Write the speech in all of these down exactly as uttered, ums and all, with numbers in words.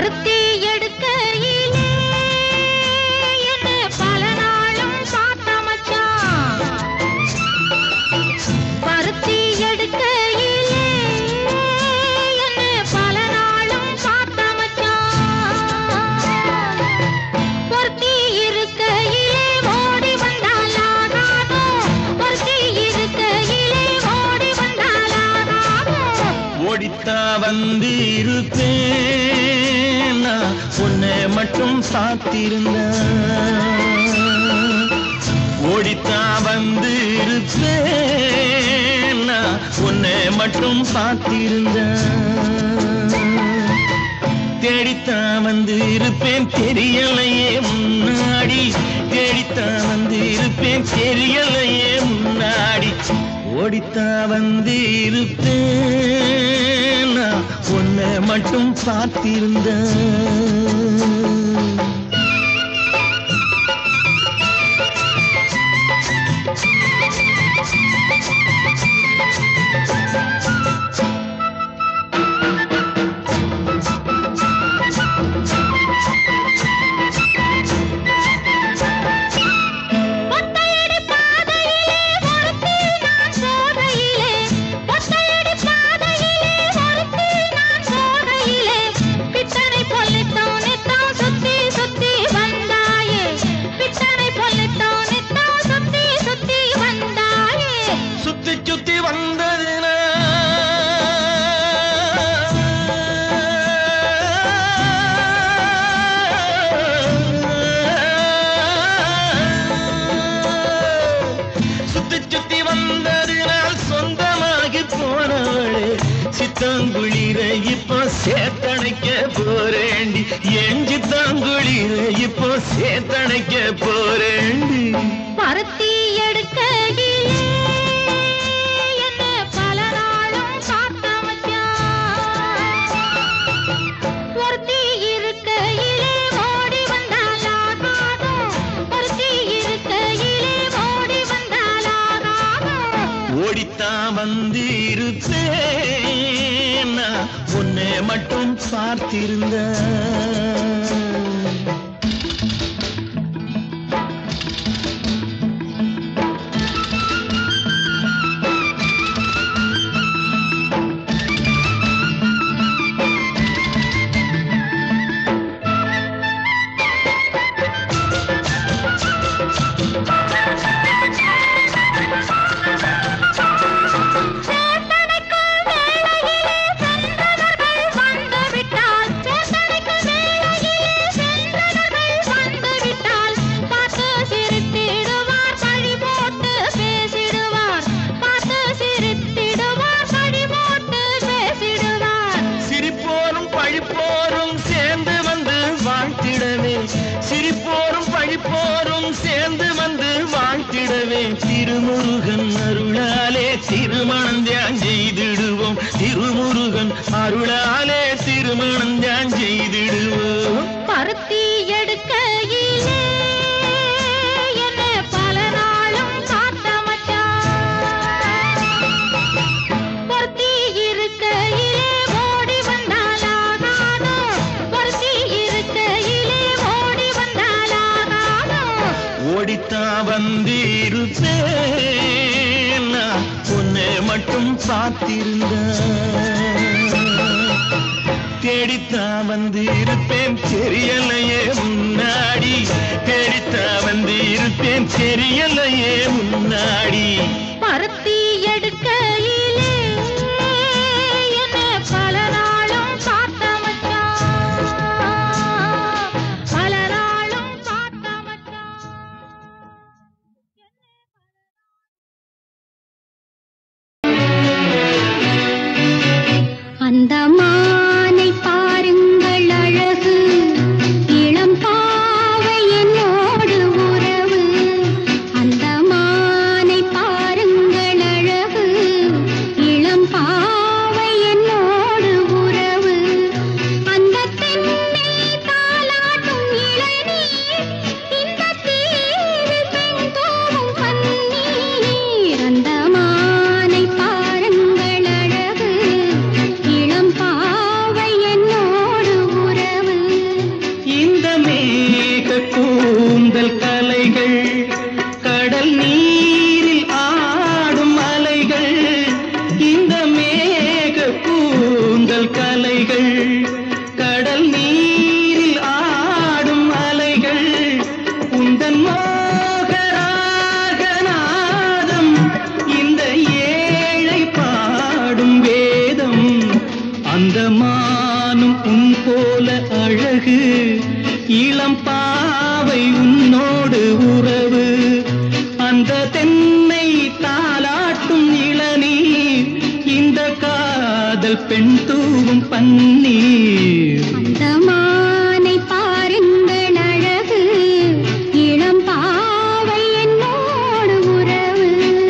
பருத்தி எடுக்கையிலே என்ன பல நாளும் பார்த்த மச்சான். பருத்தி எடுக்கையிலே என்ன பல நாளும் பார்த்த மச்சான். பொருத்தி இருக்கையிலே ஓடி வந்தால் ஆகாதோ, பொருத்தி இருக்கையிலே ஓடி வந்தால் ஆகாதோ. ஓடித்தா வந்து இருப்பேன் நான் உன்னை மட்டும் சாத்திருந்த. ஓடித்தா வந்து இருப்பேன் நான் உன்னை மட்டும் சாத்திருந்த. தேடித்தான் வந்து இருப்பேன் தெரியலையே முன்னாடி, தேடித்தான் வந்து இருப்பேன் தெரியலையே முன்னாடி. ஓடித்தான் வந்து இருப்பேன் நான் உன்னை மட்டும் பார்த்திருந்த. சித்தாங்குளிர இப்போ சேத்தணைக்க போறேண்டி, என் சித்தாங்குளிர இப்போ சேத்தணைக்க போறேண்டி. பருத்தி எடுக்கையிலே என்ன பல நாளும் பார்த்த மச்சான். பொருத்தி இருக்கையிலே ஓடி வந்தால் ஆகாதோ, பொருத்தி இருக்கையிலே ஓடி வந்தால் ஆகாதோ. ஓடித்தான் வந்து இருப்பேன் நான் உன்னை மட்டும் பார்த்திருந்த. சிரிப்போரும் பழிப்போரும் சேர்ந்து வந்து வாழ்த்திடவே திருமுருகன் அருளாலே திருமணம் தியான் செய்திடுவோம். திருமுருகன் அருளாலே திருமணம் தியான் செய்திடுவோம். பருத்தி எடுக்கையிலே என்ன பல நாளும் பார்த்த மச்சான். பொருத்தி இருக்கையிலே ஓடி வந்தால் ஆகாதோ, பொருத்தி இருக்கையிலே ஓடி வந்தால் ஆகாதோ. ஓடித்தான் வந்து இருப்பேன் நான் உன்னை மட்டும் பார்த்திருந்த. தேடித்தான் வந்து இருப்பேன் தெரியலையே முன்னாடி, தேடித்தான் வந்து இருப்பேன் தெரியலையே முன்னாடி. பருத்தி எடுக்கையிலே என்ன பல நாளும் பார்த்த மச்சான், பல நாளும் பார்த்த மச்சான். அந்த மானை பாருங்கள் அழகு, இளம் பாவை என்னோடு உறவு. அந்த மானை பாருங்கள் போல அழகு இளம் பாவை உன்னோடு உறவு அந்த தென்னை தாலாட்டும் இளநீர் இந்த காதல் பெண் தூவும் பன்னீர் அந்த மானை பாருங்கள் அழகு இளம் பாவை என்னோடு உறவு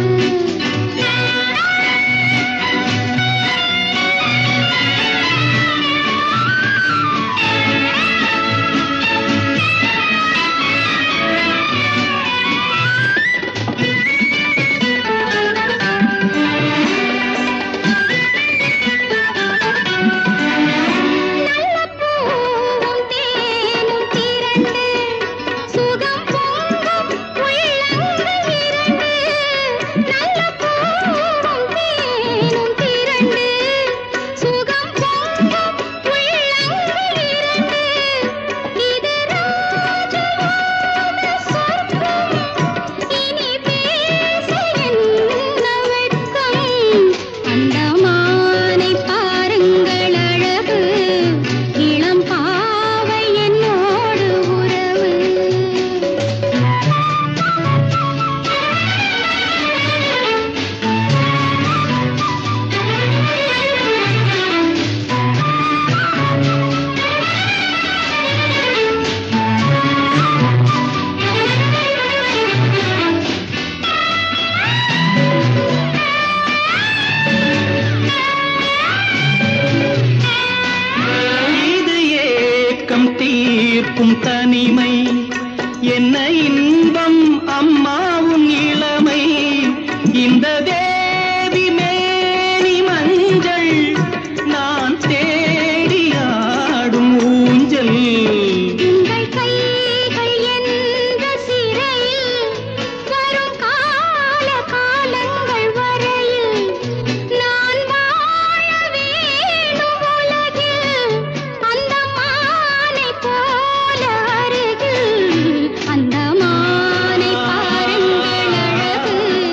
தீர்க்கும் தனிமை என்ன இன்பம் அம்மாவும் இளமை இந்த தேவி மேனி மஞ்சள் நான் தேடி ஆடும் ஊஞ்சல் உங்கள் கைகள் என்ற சிறையில் வரும் கால காலங்கள் வரையில் நான் வாழ வேணும் உலகில் அந்த மானை போல அருகில் அந்த மானை பாருங்கள் அழகு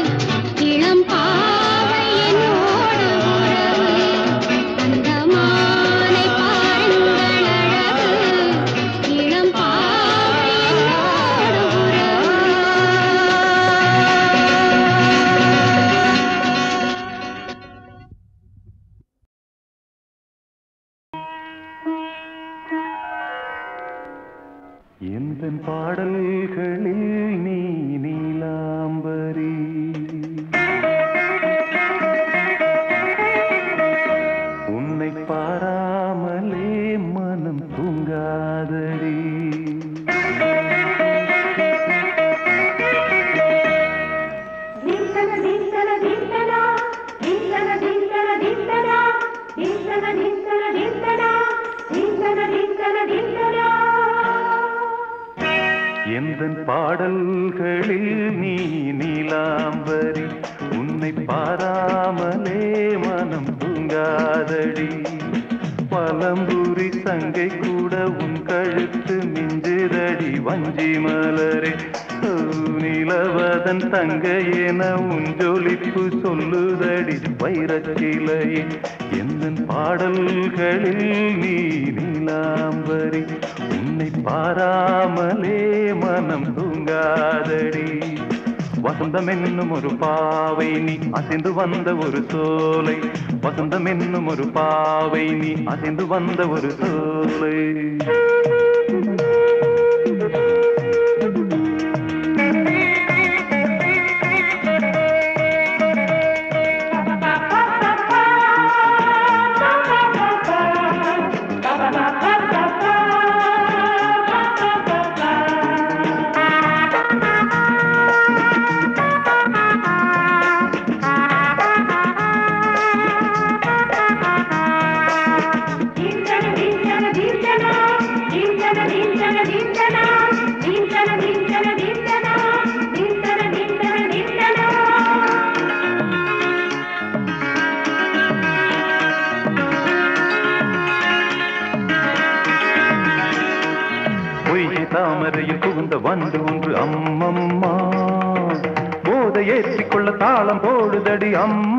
இளம் பாவை என்னோடு உறவு அந்த மானை பாருங்கள் அழகு இளம் பாவை என்னோடு உறவு எந்தன் பாடல்களில் நீ நீலாம்பரி உன்னை பாராமலே மனம் தூங்காதடி எந்தன் பாடல்களில் நீ நீலாம்பரி உன்னை பாராமலே மனம் தூங்காதடி பலம்புரி சங்கை கூட உன் கழுத்து மிஞ்சிரடி வஞ்சி மலரே நிலவதன் தங்க என உன் ஜொலிப்பு சொல்லுதடி வைரச்சிலையே எந்தன் பாடல்களில் நீ நீலாம்பரி உன்னை பாராமலே மனம் தூங்காதடி வசந்தம் என்னும் ஒரு பாவை நீ அசைந்து வந்த ஒரு சோலை வசந்தம் என்னும் ஒரு பாவை நீ அசைந்து வந்த ஒரு சோலை தாமரையில் புகுந்த வந்து ஒன்று அம்மம்மா போதை ஏற்றிக்கொள்ள தாளம் போடுதடி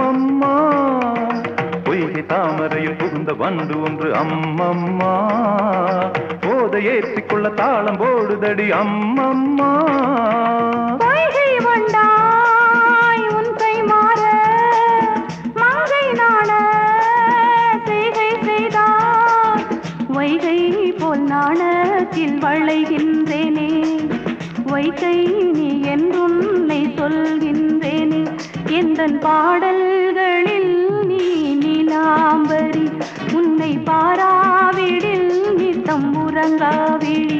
அம்மம்மா பொய்கை தாமரையில் புகுந்த வந்து ஒன்று அம்மம்மா போதை ஏற்றிக்கொள்ள தாளம் போடுதடி அம்மம்மா. பொய்கை வந்தாய் உன் கை மாற மங்கை நாண செய்கை செய்தார் வைகை போல் நாணத்தில் வளைகின்றேனே வைகை நீ என்றுன்னை சொல்கின்றேனே எந்தன் பாடல்களில் நீ நீலாம்பரி உன்னை பாராவிடில் நித்தம் உறங்காவிழி.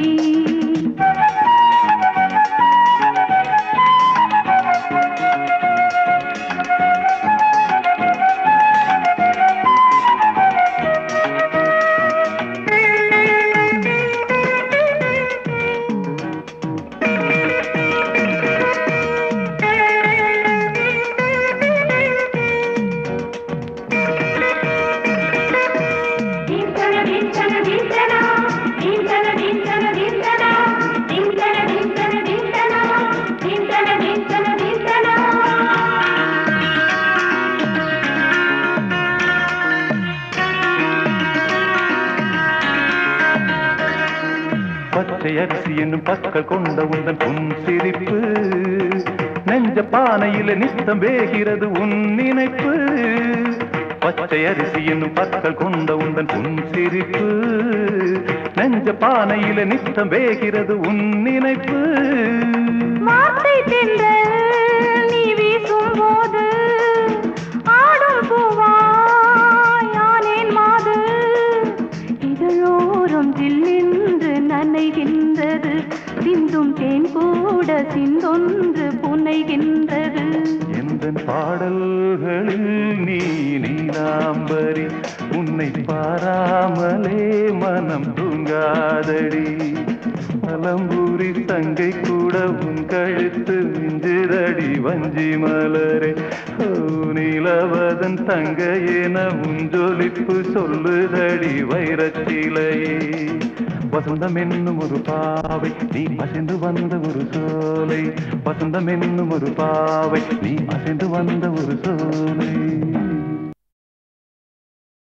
பச்சை அரிசி என்னும் பற்கள் கொண்ட உந்தன் உன் சிரிப்பு நெஞ்ச பானையில நித்தம் வேகிறது உன் நினைப்பு. பச்சை அரிசி என்னும் பற்கள் கொண்ட உந்தன் உன் சிரிப்பு நெஞ்ச பானையில நித்தம் வேகிறது உன் நினைப்பு. வார்த்தை தென்றல் நீ வீசும் போது ஆடும் பூவாய் ஆனேன் மாது இதழோரம் ஜில்லென்று நனைகின்றது சிந்தும் தேன் கூட சிந்தொன்று புனைகின்றது. எந்தன் பாடல்களில் நீ நீலாம்பரி உன்னை பாராமலே மனம் தூங்காதடி. அலம்பூரி தங்கை கூட உன் கழுத்து மிஞ்சிரடி வஞ்சி மலரே நீலவதன் தங்கையென உன் ஜொலிப்பு சொல்லுதடி வைரச்சிலையே. வசந்தம் என்னும் ஒரு பாவை நீ அசைந்து வந்த ஒரு சோலை வசந்தம் என்னும் ஒரு பாவை நீ அசைந்து வந்த ஒரு சோலை.